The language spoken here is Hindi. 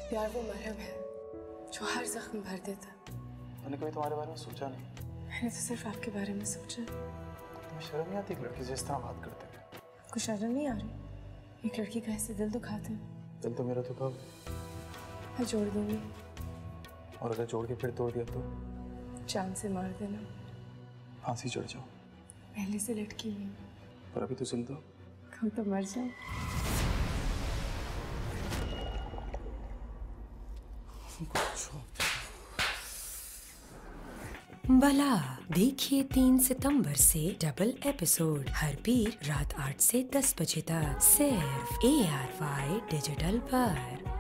प्यार वो मरहम है जो हर जख्म भर देता। मैंने कभी तुम्हारे बारे में सोचा नहीं। मैंने तो सिर्फ आपके बारे में सोचा। तुम्हें शर्म नहीं आती एक लड़की से इस तरह बात करते हुए? आपको शर्म नहीं आ रही? एक लड़की का ऐसे दिल दुखाते हैं। दिल तो मेरा दुखा। मैं जोड़ दूंगी। और अगर जोड़ के फिर तोड़ दिया तो? जान से मार देना। फांसी चढ़ जाओ। पहले से लटकी हुई। पर अभी तो जिंदा हो। कल तो मर जाओ। बला देखिए 3 सितंबर से डबल एपिसोड हर पीर रात 8 से 10 बजे तक सिर्फ ARY डिजिटल पर।